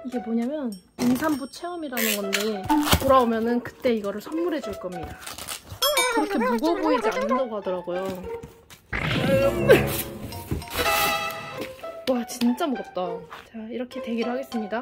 이게 뭐냐면 임산부 체험이라는 건데 돌아오면은 그때 이거를 선물해 줄 겁니다. 그렇게 무거워 보이지 않는다고 하더라고요. 와 진짜 무겁다. 자 이렇게 대기를 하겠습니다.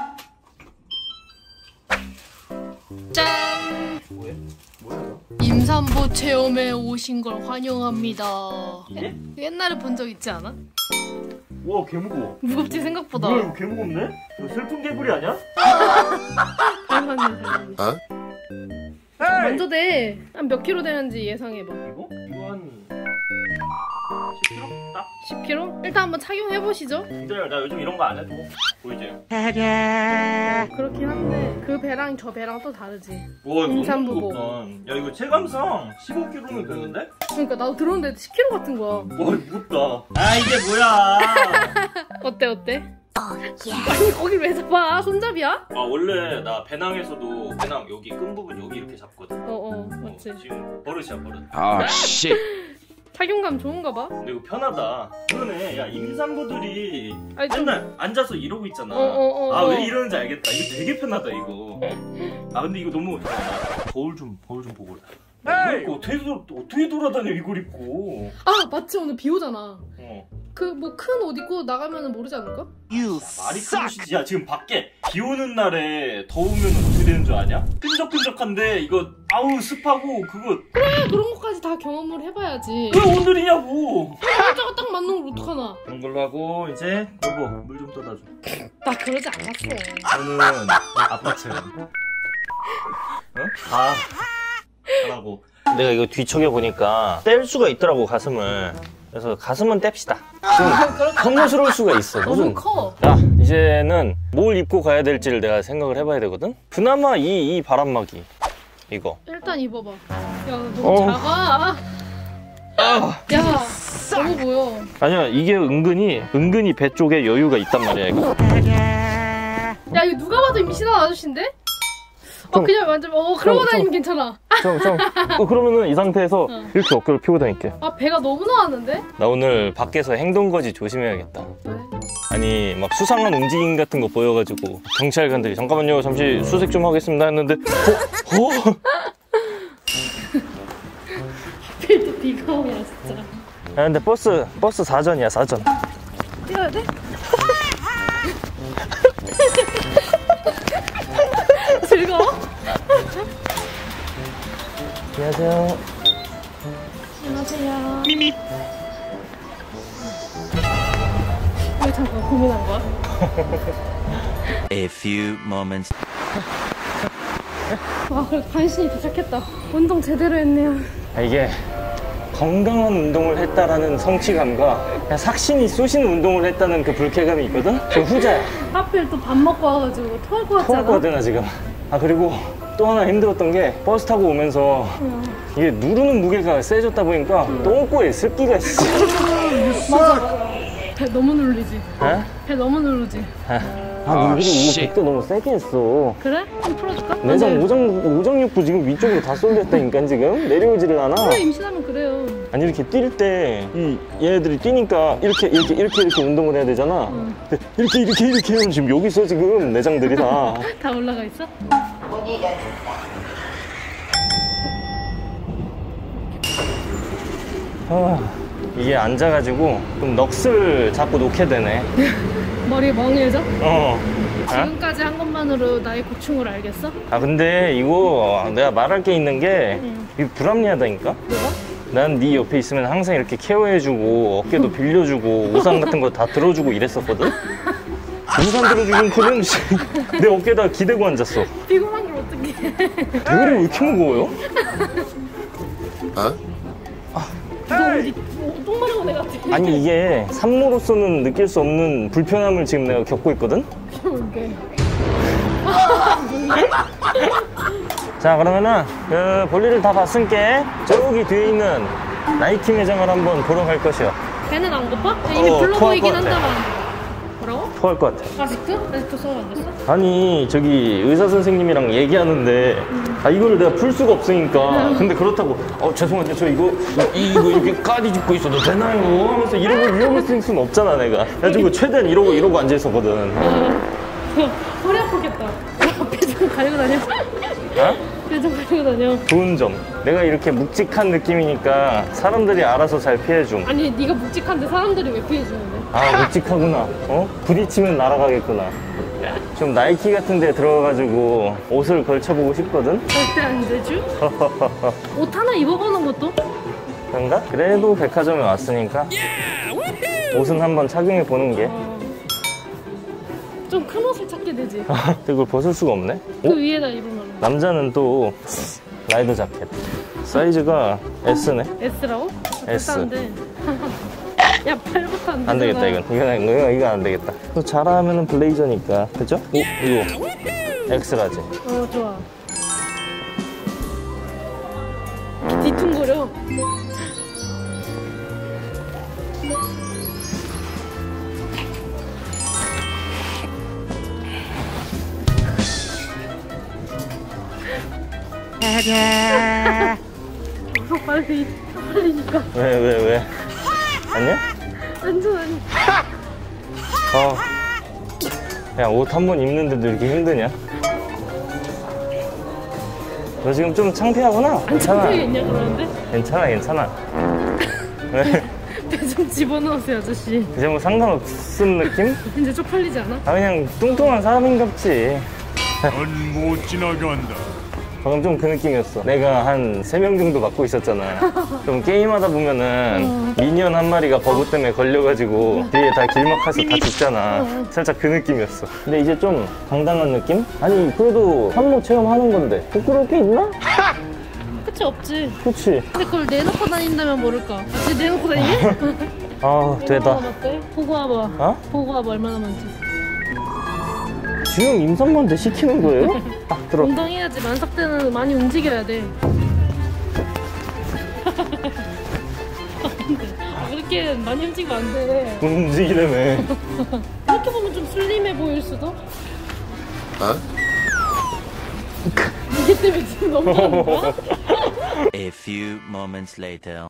짠! 뭐야? 임산부 체험에 오신 걸 환영합니다. 이게? 옛날에 본 적 있지 않아? 우와 개 무거워. 무겁지 생각보다. 뭐야 이거 개 무겁네? 이거 슬픈 개구리 아니야? 잘 맞네 잘 맞네. 먼저 돼. 한 몇 킬로 되는지 예상해봐. 이거? 이거 한 10kg? 딱? 10kg? 일단 한번 착용해보시죠. 기다려 나 요즘 이런 거 안 해도 보이지? 그렇긴 한데 그 배랑 저 배랑 또 다르지. 와 이거 너무 임산부복. 무겁다. 야 이거 체감상 15kg면 되는데? 그러니까 나도 들었는데 10kg 같은 거야. 와 무겁다. 아 이게 뭐야? 어때 어때? 아니 거길 왜 잡아? 손잡이야? 아 원래 나 배낭에서도 배낭 여기 끈 부분 여기 이렇게 잡거든. 맞지. 지금 버릇이야 버릇. 아 씨. 착용감 좋은가 봐. 근데 이거 편하다. 그러네. 야 임산부들이 아니, 좀... 맨날 앉아서 이러고 있잖아. 아 왜 이러는지 알겠다. 이거 되게 편하다 이거. 아 근데 이거 너무 거울 좀 보고 그래. 이거 어떻게 돌아다녀 이걸 입고. 아 맞지 오늘 비 오잖아. 그 뭐 큰 옷 입고 나가면 모르지 않을까? 말이 큰 것이지. 야 지금 밖에 비 오는 날에 더우면 어떻게 되는 줄 아냐? 끈적끈적한데 이거 아우 습하고 그거. 그래 그런 것까지 다 경험을 해봐야지. 왜 오늘이냐고. 날짜가 딱 맞는 걸 어떡하나. 그런 걸로 하고 이제 여보 물 좀 떠다 줘. 나 그러지 않았어. 저는 아빠 체험. 어? 하라고. 내가 이거 뒤척여 보니까 뗄 수가 있더라고 가슴을. 그래서 가슴은 뗍시다. 좀 혐오스러울 수가 있어. 너무 커. 야 이제는 뭘 입고 가야 될지를 내가 생각을 해봐야 되거든. 그나마 이 바람막이 이거. 일단 입어봐. 야 너무 작아. 야 너무 보여. 아니야 이게 은근히 배 쪽에 여유가 있단 말이야 이거. 야 이거 누가 봐도 임신한 아저씨인데? 그냥 완전 그러고 다니면 괜찮아. 그러면은 이 상태에서 이렇게 어깨를 펴고 다닐게. 아 배가 너무 나왔는데? 나 오늘 밖에서 행동거지 조심해야겠다. 왜? 아니 막 수상한 움직임 같은 거 보여가지고 경찰관들이 잠깐만요 잠시 수색 좀 하겠습니다 했는데 하필 또 비가 오냐 진짜. 야 근데 버스 사전이야 사전. 뛰어야 돼? 즐거워? 안녕하세요. 안녕하세요. 왜 잠깐 고민한 거야? A few moments. 와 그래도 간신히 도착했다. 운동 제대로 했네요. 이게 건강한 운동을 했다라는 성취감과 그냥 삭신이 쏘시는 운동을 했다는 그 불쾌감이 있거든? 저 후자야. 하필 또 밥 먹고 와가지고 토할 것 같잖아. 토할 것 같아 나 지금. 그리고 또 하나 힘들었던 게 버스 타고 오면서 이게 누르는 무게가 세졌다 보니까 똥꼬에 습기가 있어. 맞아. 배 너무 누르지. 에? 배 너무 누르지. 그리고 이거 백도 너무 세게 했어. 그래? 좀 풀어줄까? 내장 오장육부 지금 위쪽으로 다 쏠렸다니까 지금 내려오지를 않아. 그래 임신하면 그래요. 아니 이렇게 뛸 때 얘네들이 뛰니까 이렇게 운동을 해야 되잖아. 근데 이렇게 하면 지금 여기 있어 지금 내장들이 다. 다 올라가 있어? 이게 앉아가지고 좀 넋을 자꾸 놓게 되네. 머리에 멍해져? 지금까지 한 것만으로 나의 고충을 알겠어? 근데 이거 내가 말할 게 있는 게 이게 불합리하다니까? 뭐가? 난 네 옆에 있으면 항상 이렇게 케어해주고 어깨도 빌려주고 우산 같은 거 다 들어주고 이랬었거든? 우산 들어주긴 커녕 내 어깨에다 기대고 앉았어. 피곤한 걸 어떡해. 대가리 왜 이렇게 무거워요? 너 어디 똥 마른 거 같아. 아니 이게 산모로서는 느낄 수 없는 불편함을 지금 내가 겪고 있거든? 뭔데? 자 그러면은 그 볼일을 다 봤으니까 저기 뒤에 있는 나이키 매장을 한번 보러 갈 것이요. 배는 안 고파? 이미 불러 토할 보이긴 것 같아. 한다만. 뭐라고? 토할 것 같아. 아직도 수업 안 됐어? 아니 저기 의사 선생님이랑 얘기하는데 이거를 내가 풀 수가 없으니까 근데 그렇다고 죄송한데 저 이거 이렇게 까디 짚고 있어도 되나요? 하면서 이러고 위험할 수는 없잖아 내가. 그래가지고 최대한 이러고 앉아 있었거든. 같다. 표정 가리고 다녀. 어? 표정 가리고 다녀. 좋은 점. 내가 이렇게 묵직한 느낌이니까 사람들이 알아서 잘 피해줌. 아니 네가 묵직한데 사람들이 왜 피해주는데? 아, 묵직하구나. 어? 부딪히면 날아가겠구나. 좀 나이키 같은 데 들어가가지고 옷을 걸쳐보고 싶거든? 절대 안 되죠? 옷 하나 입어보는 것도? 그런가? 그래도 백화점에 왔으니까 옷은 한번 착용해 보는 게. 좀 큰 옷을 찾게 되지. 이걸 벗을 수가 없네? 그 위에다 입으면. 남자는 또 라이더 자켓. 사이즈가 S네? S라고? S. 비싼데. 야, 팔부터 안 되잖아. 안 되겠다, 이건 안 되겠다. 또 잘하면은 블레이저니까. 그죠? 오, 이거. X라지. 좋아. 뒤퉁거려. 빨리니까. 왜? 아니야? 완전 아니. 그냥 옷 한 번 입는데도 이렇게 힘드냐? 너 지금 좀 창피하구나? 안 창피했냐 그러는데? 괜찮아. 왜? 배 좀 집어넣으세요 아저씨. 이제 뭐 상관없은 느낌? 이제 쪽팔리지 않아? 그냥 뚱뚱한 사람인갑지. 넌 못 지나간다. 방금 좀 그 느낌이었어. 내가 한 3명 정도 맡고 있었잖아. 좀 게임하다 보면은 미니언 한 마리가 버그 때문에 걸려가지고 뒤에 다 길막해서 다 죽잖아. 살짝 그 느낌이었어. 근데 이제 좀 당당한 느낌? 아니 그래도 한모 체험하는 건데 부끄러울 게 있나? 끝이 없지. 그치? 근데 그걸 내놓고 다닌다면 모를까. 지금 내놓고 다니니? 아 되다. 어때? 보고 와봐. 어? 보고 와봐 얼마나 많지. 지금 임산부한테 시키는 거예요? 들어. 운동해야지. 만삭 때는 많이 움직여야 돼. 그렇게 많이 움직이면 안 돼. 움직이려면. 이렇게 보면 좀 슬림해 보일 수도? 이게 때문에 지금 넘어가는 거야? A few moments later.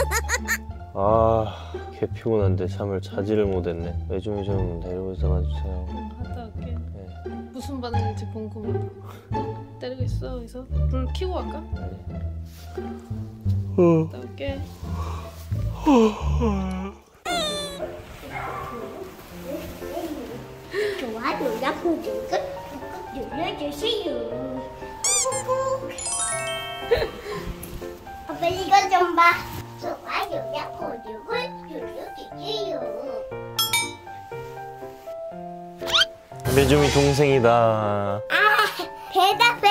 아, 개 피곤한데 잠을 자지를 못했네. 매주미 좀 데리고 있어가 주세요. 갔다 올게. 네. 무슨 반응일지 궁금해. 때리고 있어. 여기서 불 켜고 갈까? 갔다 올게. 좋아요랑 구독을 꾹꾹 눌러주세요. 아빠 이거 좀 봐. 좋아요랑 구독을 눌러주세요. 매주미 동생이다. 대답해.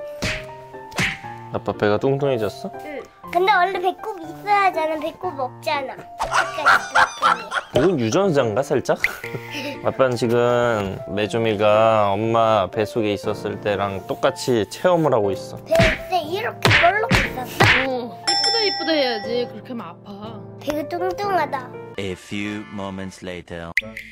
아빠 배가 뚱뚱해졌어? 응. 근데 원래 배꼽 있어야 하잖아. 배꼽 없잖아. 약간 이건 유전자인가 살짝? 아빠는 지금 매주미가 엄마 뱃속에 있었을 때랑 똑같이 체험을 하고 있어. 배때 이렇게 볼록 있었어? 이쁘다 해야지. 그렇게 하면 아파. 배가 뚱뚱하다. A few moments later.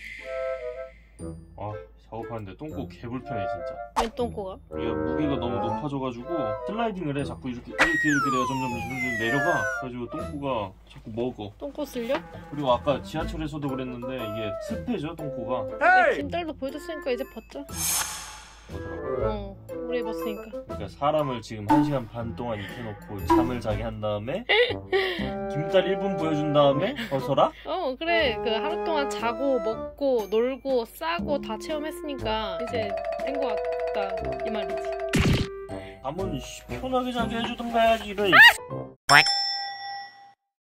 아, 작업하는데 똥꼬 개 불편해 진짜. 왜 똥꼬가? 우리가 무게가 너무 높아져가지고 슬라이딩을 해. 자꾸 이렇게 내가 점점 내려가. 그래가지고 똥꼬가 자꾸 먹어. 똥꼬 쓸려? 그리고 아까 지하철에서도 그랬는데 이게 습해져 똥꼬가. 내 김딸도 보여줬으니까 이제 벗자. 뭐더라고요. 오래 입었으니까. 그러니까 사람을 지금 1시간 반 동안 입혀놓고 잠을 자게 한 다음에 김딸 1분 보여준 다음에 벗어라? 그래. 그 하루 동안 자고 먹고 놀고 싸고 다 체험했으니까 이제 된 거 같다 이 말이지. 잠은 편하게 자게 해주던가 해야지 이런.